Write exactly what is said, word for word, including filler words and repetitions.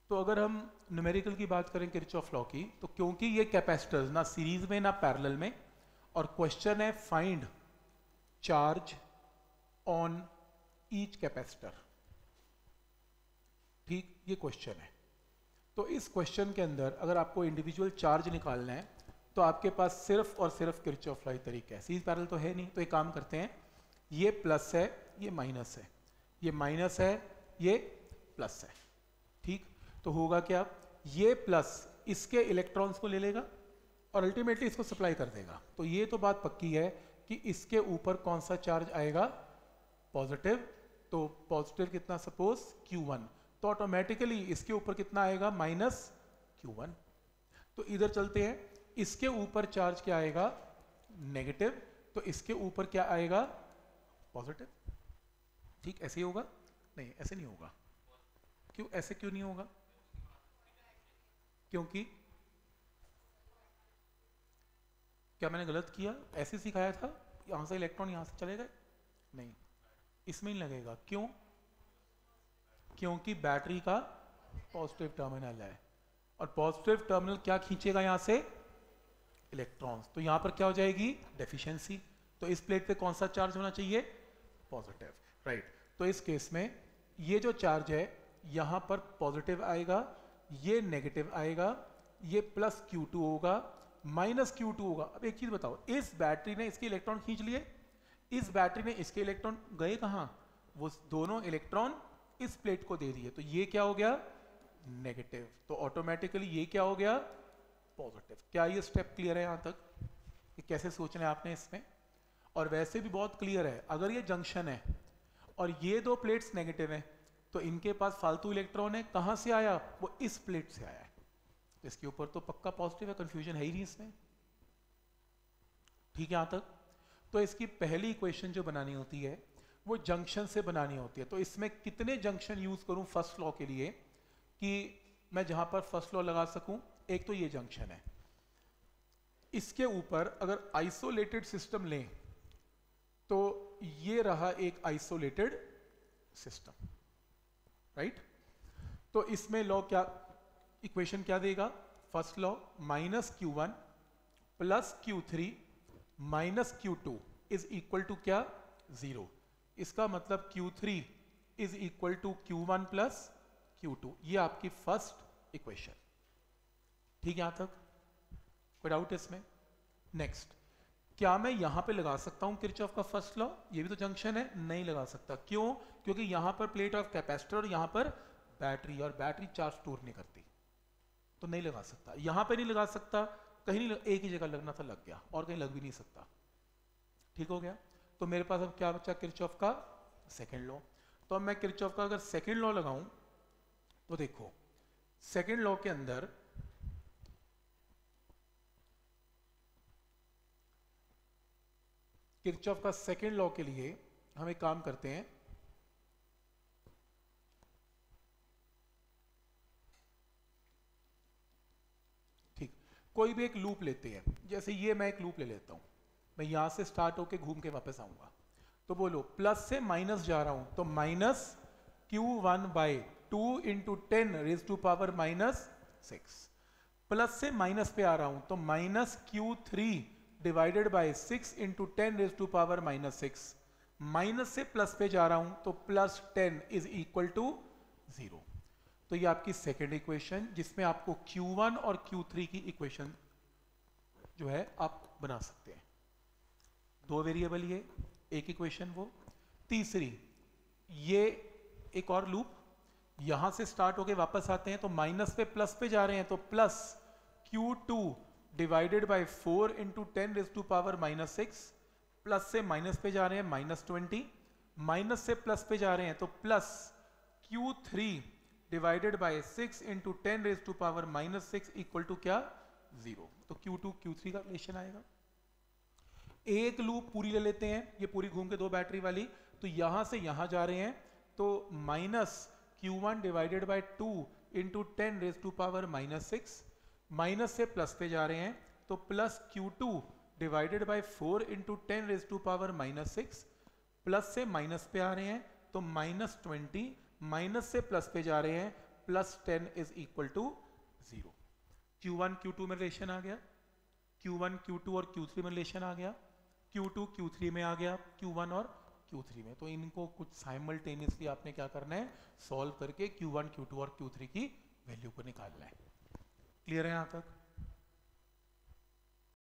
तो अगर हम न्यूमेरिकल की बात करें किरचॉफ लॉ की, तो क्योंकि ये कैपेसिटर्स ना सीरीज में ना पैरेलल में, और क्वेश्चन है find charge on each capacitor, ठीक, ये क्वेश्चन है। तो इस क्वेश्चन के अंदर अगर आपको इंडिविजुअल चार्ज निकालना है तो आपके पास सिर्फ और सिर्फ किरचॉफ लॉ तरीका है, सीरीज पैरेलल तो है नहीं। तो एक काम करते हैं, ये प्लस है, ये माइनस है, ये माइनस है, ये प्लस है, ठीक। तो होगा क्या, ये प्लस इसके इलेक्ट्रॉन्स को ले लेगा और अल्टीमेटली इसको सप्लाई कर देगा। तो ये तो बात पक्की है कि इसके ऊपर कौन सा चार्ज आएगा, पॉजिटिव। तो पॉजिटिव कितना, सपोज क्यू वन, तो ऑटोमेटिकली इसके ऊपर कितना आएगा, माइनस क्यू वन। तो इधर चलते हैं, इसके ऊपर चार्ज क्या आएगा, नेगेटिव, तो इसके ऊपर क्या आएगा, पॉजिटिव, ठीक। ऐसे ही होगा, नहीं ऐसे नहीं होगा। क्यों, ऐसे क्यों नहीं होगा, क्योंकि क्या मैंने गलत किया, ऐसे सिखाया था, यहां से इलेक्ट्रॉन यहां से चले गए, नहीं इसमें नहीं लगेगा। क्यों, क्योंकि बैटरी का पॉजिटिव टर्मिनल है और पॉजिटिव टर्मिनल क्या खींचेगा यहां से, इलेक्ट्रॉन्स। तो यहां पर क्या हो जाएगी, डेफिशिएंसी। तो इस प्लेट पे कौन सा चार्ज होना चाहिए, पॉजिटिव, राइट। तो इस केस में ये जो चार्ज है यहां पर पॉजिटिव आएगा, ये नेगेटिव आएगा, ये प्लस क्यू टू होगा, माइनस क्यू टू होगा। अब एक चीज बताओ, इस बैटरी ने इसके इलेक्ट्रॉन खींच लिए, इस बैटरी ने इसके इलेक्ट्रॉन गए कहां, वो दोनों इलेक्ट्रॉन इस प्लेट को दे दिए, तो ये क्या हो गया, नेगेटिव। तो ऑटोमेटिकली ये क्या हो गया, पॉजिटिव। क्या ये स्टेप क्लियर है यहां तक, कि कैसे सोचना है आपने इसमें। और वैसे भी बहुत क्लियर है, अगर ये जंक्शन है और ये दो प्लेट्स नेगेटिव हैं तो इनके पास फालतू इलेक्ट्रॉन है, कहां से आया, वो इस प्लेट से आया है। इसके ऊपर तो पक्का पॉजिटिव है, कंफ्यूजन है ही नहीं इसमें, ठीक है यहां तक। तो इसकी पहली इक्वेशन जो बनानी होती है वो जंक्शन से बनानी होती है। तो इसमें कितने जंक्शन यूज करूं फर्स्ट लॉ के लिए कि मैं जहां पर फर्स्ट लॉ लगा सकूं। एक तो ये जंक्शन है, इसके ऊपर अगर आइसोलेटेड सिस्टम लें तो ये रहा एक आइसोलेटेड सिस्टम, राइट। तो इसमें लॉ क्या, इक्वेशन क्या देगा, first law minus q one plus q three minus q two is equal to क्या, जीरो। इसका मतलब q three is equal to q one plus q two, ये आपकी फर्स्ट इक्वेशन, ठीक है यहां तक, कोई डाउट इसमें। नेक्स्ट, क्या मैं यहां पे लगा सकता हूं किरचॉफ का फर्स्ट लॉ, ये भी तो जंक्शन है, नहीं लगा सकता। क्यों, क्योंकि यहां पर प्लेट ऑफ कैपेसिटर और यहां पर बैटरी, और बैटरी चार्ज स्टोर नहीं करती, तो नहीं लगा सकता। यहां पे नहीं लगा सकता, कहीं नहीं, एक ही जगह लगना था, लग गया, और कहीं लग भी नहीं सकता, ठीक हो गया। तो मेरे पास अब क्या बचा, किरचॉफ का सेकेंड लॉ। तो अब मैं किरचॉफ का अगर सेकेंड लॉ लगाऊं तो देखो, सेकेंड लॉ के अंदर किरचॉफ का सेकेंड लॉ के लिए हम एक काम करते हैं, ठीक, कोई भी एक लूप लेते हैं। जैसे ये मैं एक लूप ले लेता हूं, मैं यहां से स्टार्ट होके घूम के वापस आऊंगा। तो बोलो, प्लस से माइनस जा रहा हूं तो minus q one by two into ten raise to power minus six. Plus से माइनस पे आ रहा हूं तो minus q three divided by six into ten raise to power minus six. Minus से प्लस पे जा रहा हूं तो plus ten is equal to zero. तो ये आपकी सेकेंड इक्वेशन, जिसमें आपको क्यू वन और क्यू थ्री की इक्वेशन जो है आप बना सकते हैं। दो वेरिएबल ये, एक इक्वेशन वो। तीसरी, ये एक और लूप, यहां से स्टार्ट होके वापस आते हैं तो माइनस पे प्लस पे जा रहे हैं तो plus q two divided by four into ten raise to power minus six. Plus से माइनस पे जा रहे हैं माइनस ट्वेंटी, माइनस से प्लस पे जा रहे हैं तो plus q three divided by six into ten raise to power minus six equal to क्या, जीरो। तो क्यू टू क्यू थ्री का रिलेशन आएगा। एक लूप पूरी ले लेते हैं, ये पूरी घूम के दो बैटरी वाली, तो यहां से यहां जा रहे हैं तो minus q one divided by two into ten raise to power minus six. Minus से प्लस पे जा रहे हैं तो plus q two divided by four into ten raise to power minus six. Plus से माइनस पे आ रहे हैं तो माइनस ट्वेंटी, माइनस से प्लस पे जा रहे हैं plus ten is equal to zero. Q one q two में रिलेशन आ गया, क्यू वन क्यू टू और क्यू थ्री में रिलेशन आ गया, क्यू टू क्यू थ्री में आ गया, क्यू वन और क्यू थ्री में। तो इनको कुछ साइमल्टेनियसली आपने क्या करना है, सॉल्व करके क्यू वन क्यू टू और क्यू थ्री की वैल्यू को निकालना है। क्लियर है यहाँ तक?